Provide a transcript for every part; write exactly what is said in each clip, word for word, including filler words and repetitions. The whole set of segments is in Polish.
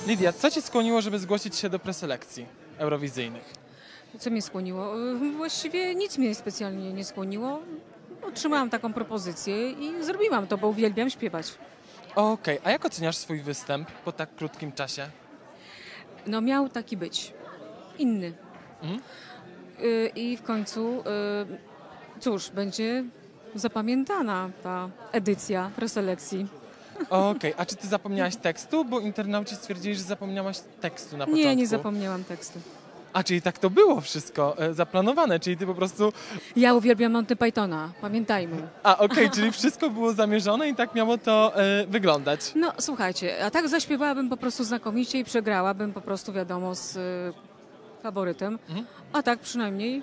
Lidia, co Cię skłoniło, żeby zgłosić się do preselekcji eurowizyjnych? Co mnie skłoniło? Y, Właściwie nic mnie specjalnie nie skłoniło. Otrzymałam taką propozycję i zrobiłam to, bo uwielbiam śpiewać. Okej, a jak oceniasz swój występ po tak krótkim czasie? No miał taki być. Inny. Mhm. Y, I w końcu, y, cóż, będzie zapamiętana ta edycja preselekcji. Okej, a czy Ty zapomniałaś tekstu? Bo internauci stwierdzili, że zapomniałaś tekstu na początku. Nie, nie zapomniałam tekstu. A, czyli tak to było wszystko e, zaplanowane, czyli Ty po prostu... Ja uwielbiam Monty Pythona, pamiętajmy. A, okej, czyli wszystko było zamierzone i tak miało to e, wyglądać. No słuchajcie, a tak zaśpiewałabym po prostu znakomicie i przegrałabym po prostu wiadomo z y, faworytem, Mhm. a tak przynajmniej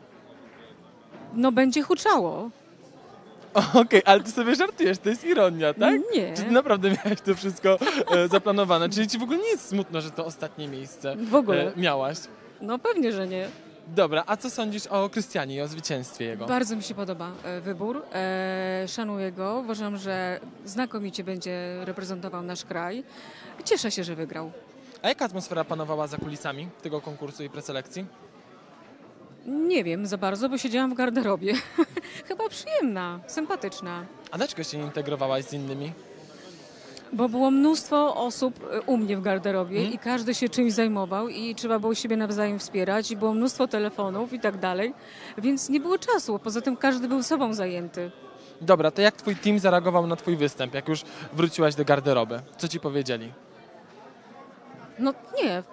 no będzie huczało. Okej, ale Ty sobie żartujesz, to jest ironia, tak? Nie. Czy Ty naprawdę miałaś to wszystko e, zaplanowane? Czyli Ci w ogóle nie jest smutno, że to ostatnie miejsce W ogóle. e, miałaś? No pewnie, że nie. Dobra, a co sądzisz o Krystianie i o zwycięstwie jego? Bardzo mi się podoba e, wybór, e, szanuję go, uważam, że znakomicie będzie reprezentował nasz kraj. Cieszę się, że wygrał. A jaka atmosfera panowała za kulisami tego konkursu i preselekcji? Nie wiem za bardzo, bo siedziałam w garderobie. Chyba przyjemna, sympatyczna. A dlaczego się nie integrowałaś z innymi? Bo było mnóstwo osób e, u mnie w garderobie Mhm. i każdy się czymś zajmował i trzeba było siebie nawzajem wspierać i było mnóstwo telefonów i tak dalej, więc nie było czasu. Poza tym każdy był sobą zajęty. Dobra, to jak twój team zareagował na twój występ, jak już wróciłaś do garderoby? Co ci powiedzieli? No nie.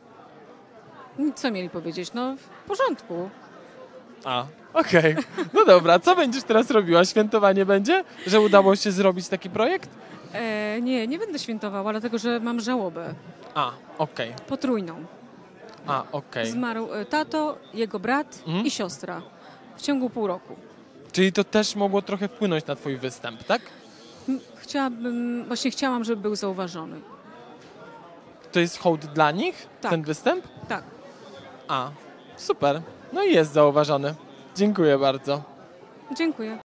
Co mieli powiedzieć? No w porządku. A, okej. No dobra, co będziesz teraz robiła? Świętowanie będzie? Że udało się zrobić taki projekt? E, nie, nie będę świętowała, dlatego że mam żałobę A, okej. potrójną. A, okej. Zmarł e, tato, jego brat Mhm. i siostra w ciągu pół roku. Czyli to też mogło trochę wpłynąć na twój występ, tak? M, Chciałabym, właśnie chciałam, żeby był zauważony. To jest hołd dla nich, Tak. ten występ? Tak. A, super. No i jest zauważony. Dziękuję bardzo. Dziękuję.